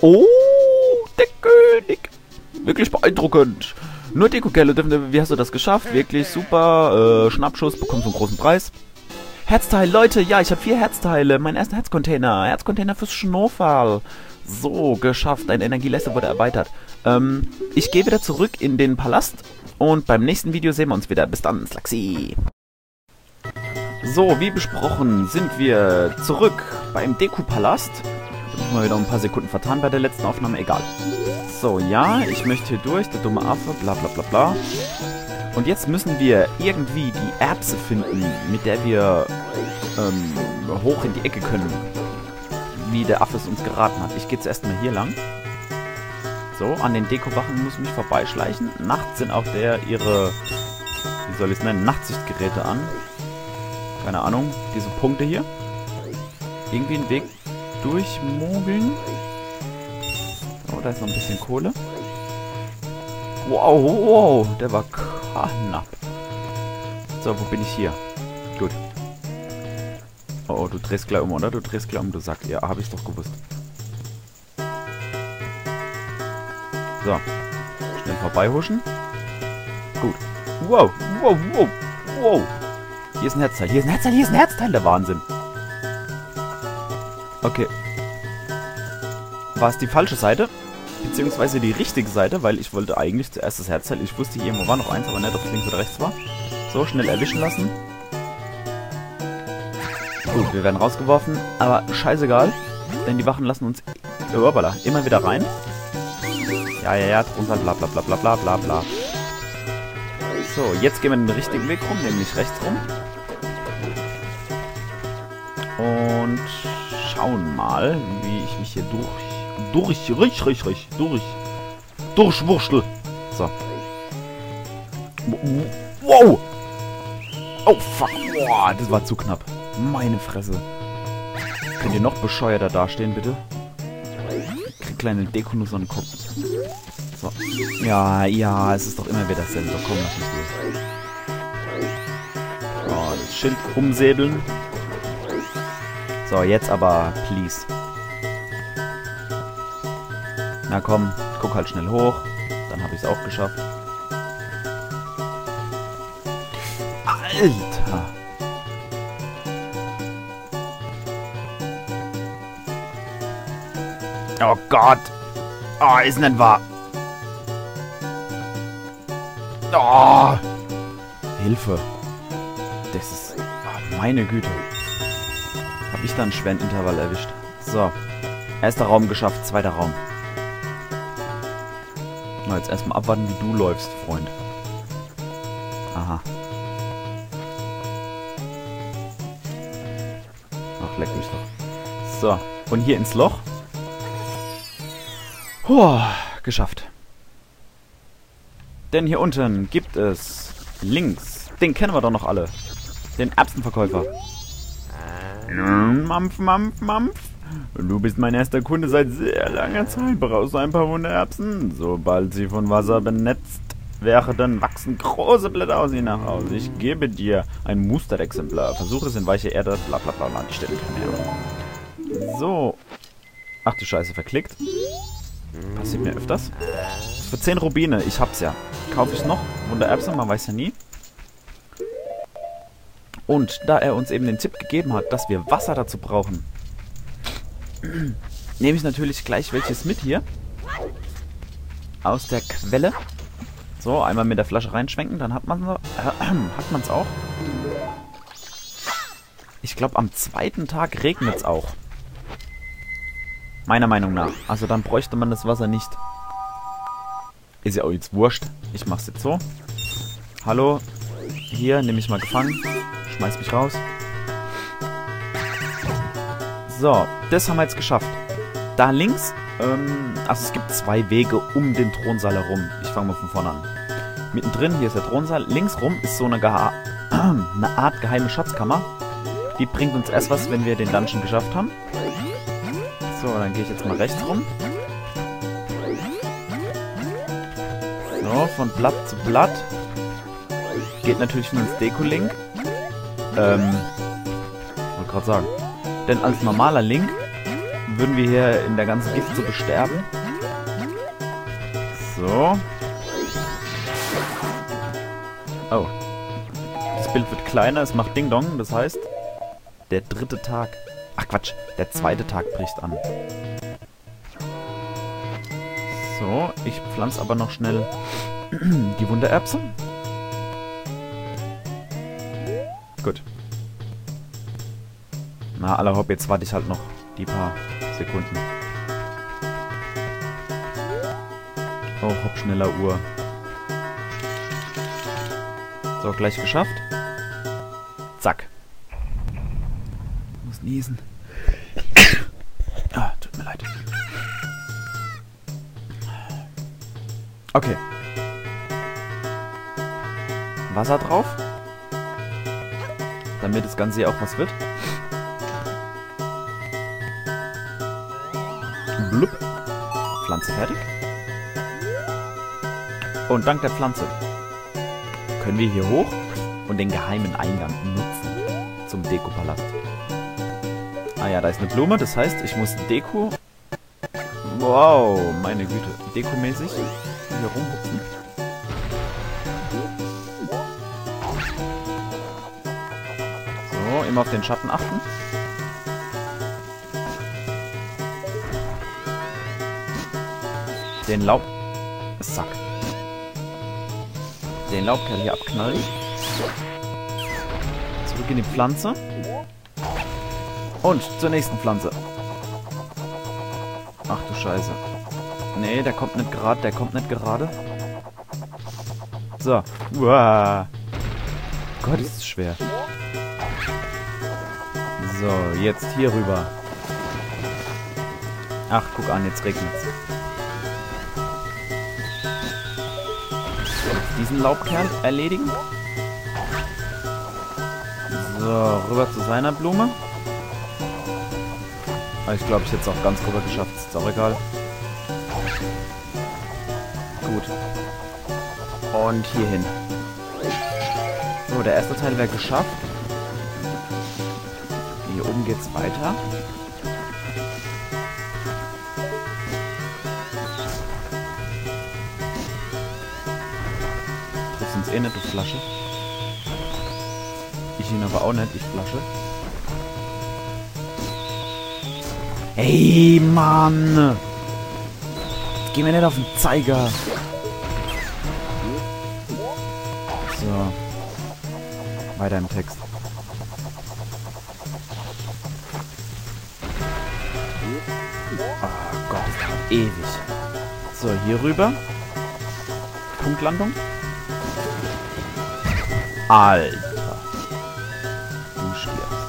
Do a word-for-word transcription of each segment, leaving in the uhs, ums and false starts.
Oh, der König. Wirklich beeindruckend. Nur Deko-Kerle dürfen... Wie hast du das geschafft? Wirklich super. Äh, Schnappschuss, bekommst du einen großen Preis. Herzteil, Leute. Ja, ich habe vier Herzteile. Mein erster Herzcontainer. Herzcontainer fürs Schnurrfall. So, geschafft. Deine Energieleiste wurde erweitert. Ähm, ich gehe wieder zurück in den Palast. Und beim nächsten Video sehen wir uns wieder. Bis dann, Slaxi. So, wie besprochen sind wir zurück beim Deku-Palast. Ich habe mal wieder ein paar Sekunden vertan bei der letzten Aufnahme. Egal. So, ja, ich möchte hier durch. Der dumme Affe, bla bla bla bla. Und jetzt müssen wir irgendwie die Erbse finden, mit der wir ähm, hoch in die Ecke können. Wie der Affe es uns geraten hat. Ich gehe zuerst mal hier lang. So, an den Deko-Wachen muss ich mich vorbeischleichen. Nachts sind auch der ihre, wie soll ich es nennen, Nachtsichtgeräte an. Keine Ahnung, diese Punkte hier. Irgendwie einen Weg durchmogeln. Oh, da ist noch ein bisschen Kohle. Wow, wow, der war knapp. So, wo bin ich hier? Gut. Oh, oh, du drehst gleich um, oder? Du drehst gleich um, du Sack. Ja, habe ich doch gewusst. So. Schnell vorbeihuschen. Gut. Wow, wow, wow, wow. Hier ist ein Herzteil, hier ist ein Herzteil, hier ist ein Herzteil. Der Wahnsinn. Okay. War es die falsche Seite? Beziehungsweise die richtige Seite, weil ich wollte eigentlich zuerst das Herzteil. Ich wusste, hier irgendwo war noch eins, aber nicht, ob es links oder rechts war. So, schnell erwischen lassen. Gut, wir werden rausgeworfen, aber scheißegal. Denn die Wachen lassen uns hoppala, immer wieder rein. Ja, ja, ja, drunter, bla bla bla bla bla bla bla. So, jetzt gehen wir den richtigen Weg rum, nämlich rechts rum. Und schauen mal, wie ich mich hier durch... Durch, rich, rich, rich, durch. Durchwurschtel. So. Wow! Oh, fuck. Boah, das war zu knapp. Meine Fresse. Könnt ihr noch bescheuerter dastehen, bitte? Ich krieg kleine Dekonuss an den Kopf. So. Ja, ja, es ist doch immer wieder dasselbe. Komm, lass mich durch. Oh, das Schild umsäbeln. So, jetzt aber, please. Na komm, guck halt schnell hoch. Dann habe ich es auch geschafft. Alter! Oh Gott! Oh, ist nicht wahr! Oh! Hilfe! Das ist... Oh, meine Güte! Hab ich da einen schweren Intervall erwischt. So. Erster Raum geschafft, zweiter Raum. Na, jetzt erstmal abwarten, wie du läufst, Freund. Aha. Ach, leck mich doch. So. Und hier ins Loch. Puh, geschafft. Denn hier unten gibt es links, den kennen wir doch noch alle, den Erbsenverkäufer. Mampf, Mampf, Mampf. Du bist mein erster Kunde seit sehr langer Zeit. Brauchst du ein paar Wunder Erbsen? Sobald sie von Wasser benetzt werden, wachsen große Blätter aus ihnen heraus. Ich gebe dir ein Musterexemplar. Versuche es in weiche Erde, bla bla bla bla. Die Stelle keine Ahnung. So. Ach du Scheiße, verklickt. Passiert mir öfters. Für zehn Rubine, ich hab's ja. Kaufe ich noch Wundererbsen, man weiß ja nie. Und da er uns eben den Tipp gegeben hat, dass wir Wasser dazu brauchen, nehme ich natürlich gleich welches mit hier. Aus der Quelle. So, einmal mit der Flasche reinschwenken, dann hat man äh, hat man es auch. Ich glaube, am zweiten Tag regnet es auch. Meiner Meinung nach. Also dann bräuchte man das Wasser nicht. Ist ja auch jetzt wurscht. Ich mach's jetzt so. Hallo. Hier, nehme ich mal gefangen. Schmeiß mich raus. So, das haben wir jetzt geschafft. Da links, ähm, also es gibt zwei Wege um den Thronsaal herum. Ich fange mal von vorne an. Mittendrin, hier ist der Thronsaal. Links rum ist so eine, Geha eine Art geheime Schatzkammer. Die bringt uns erst was, wenn wir den Dungeon geschafft haben. So, dann gehe ich jetzt mal rechts rum. So, von Blatt zu Blatt. Geht natürlich nur ins Deko-Link. Ähm, wollte gerade sagen. Denn als normaler Link würden wir hier in der ganzen Giftsuppe sterben. So. Oh. Das Bild wird kleiner, es macht Ding-Dong, das heißt, der dritte Tag. Ach Quatsch, der zweite Tag bricht an. So, ich pflanze aber noch schnell die Wundererbse. Gut. Na, aller Hopp, jetzt warte ich halt noch die paar Sekunden. Oh, hopp, schneller Uhr. So, gleich geschafft. Zack. Ich muss niesen. Ah, tut mir leid. Okay. Wasser drauf. Damit das Ganze hier auch was wird. Blub. Pflanze fertig. Und dank der Pflanze können wir hier hoch und den geheimen Eingang nutzen zum Dekopalast. Ah ja, da ist eine Blume, das heißt, ich muss Deko... Wow, meine Güte. Dekomäßig hier rumhupfen. So, immer auf den Schatten achten. Den Laub... Sack. Den Laubkerl hier abknallen. Zurück in die Pflanze. Und zur nächsten Pflanze. Ach du Scheiße. Nee, der kommt nicht gerade, der kommt nicht gerade. So. Uah. Gott, ist es schwer. So, jetzt hier rüber. Ach, guck an, jetzt regnet's. Diesen Laubkern erledigen. So, rüber zu seiner Blume. Aber ich glaube, ich hätte es auch ganz rüber geschafft. Ist auch egal. Gut. Und hier hin. So, der erste Teil wäre geschafft. Hier oben geht's weiter. Eh nicht, du Flasche. Ich ihn aber auch nicht, ich Flasche. Hey, Mann! Geh mir nicht auf den Zeiger. So. Weiter im Text. Oh Gott, das dauert ewig. So, hier rüber. Punktlandung. Alter. Du stirbst.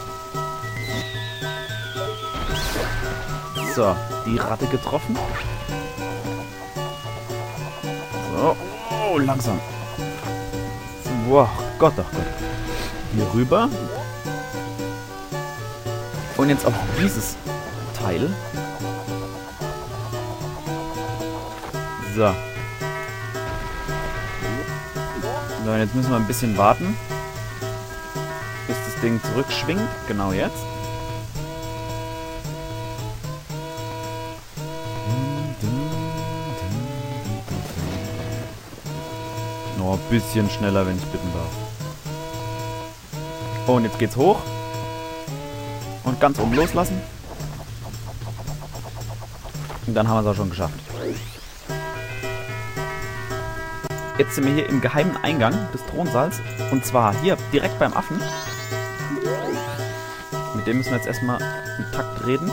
So, die Ratte getroffen. So. Oh, langsam. Wow, Gott, ach Gott. Hier rüber. Und jetzt auf dieses Teil. So. So, jetzt müssen wir ein bisschen warten, bis das Ding zurückschwingt. Genau jetzt. Noch ein bisschen schneller, wenn ich bitten darf. Und jetzt geht's hoch. Und ganz oben loslassen. Und dann haben wir es auch schon geschafft. Jetzt sind wir hier im geheimen Eingang des Thronsaals. Und zwar hier direkt beim Affen. Mit dem müssen wir jetzt erstmal im Takt reden.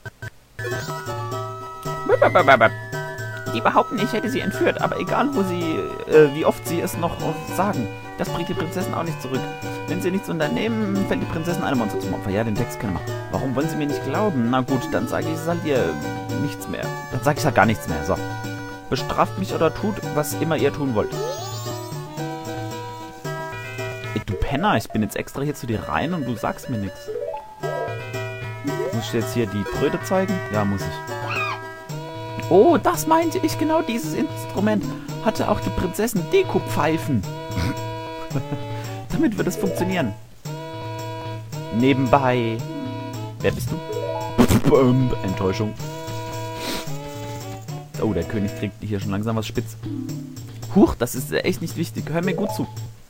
Die behaupten, ich hätte sie entführt. Aber egal, wo sie, äh, wie oft sie es noch sagen, das bringt die Prinzessin auch nicht zurück. Wenn sie nichts unternehmen, fällt die Prinzessin einem Monster zum Opfer. Ja, den Text können wir machen. Warum wollen sie mir nicht glauben? Na gut, dann sage ich es halt ihr nichts mehr. Dann sage ich halt gar nichts mehr. So. Bestraft mich oder tut, was immer ihr tun wollt. Ey, du Penner, ich bin jetzt extra hier zu dir rein und du sagst mir nichts. Muss ich jetzt hier die Tröte zeigen? Ja, muss ich. Oh, das meinte ich genau. Dieses Instrument hatte auch die Prinzessin Deko-Pfeifen. Damit wird es funktionieren. Nebenbei. Wer bist du? Enttäuschung. Oh, der König kriegt hier schon langsam was spitz. Huch, das ist echt nicht wichtig. Hör mir gut zu.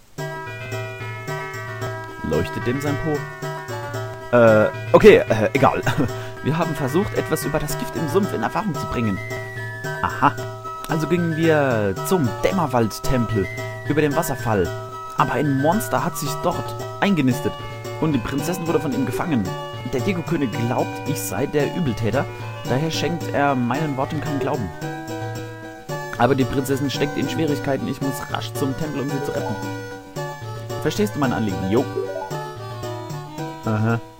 Leuchtet dem sein Po? Äh, okay, äh, egal. Wir haben versucht, etwas über das Gift im Sumpf in Erfahrung zu bringen. Aha. Also gingen wir zum Dämmerwald-Tempel über den Wasserfall. Aber ein Monster hat sich dort eingenistet und die Prinzessin wurde von ihm gefangen. Der Deko-König glaubt, ich sei der Übeltäter, daher schenkt er meinen Worten keinen Glauben. Aber die Prinzessin steckt in Schwierigkeiten, ich muss rasch zum Tempel, um sie zu retten. Verstehst du mein Anliegen? Jo. Aha.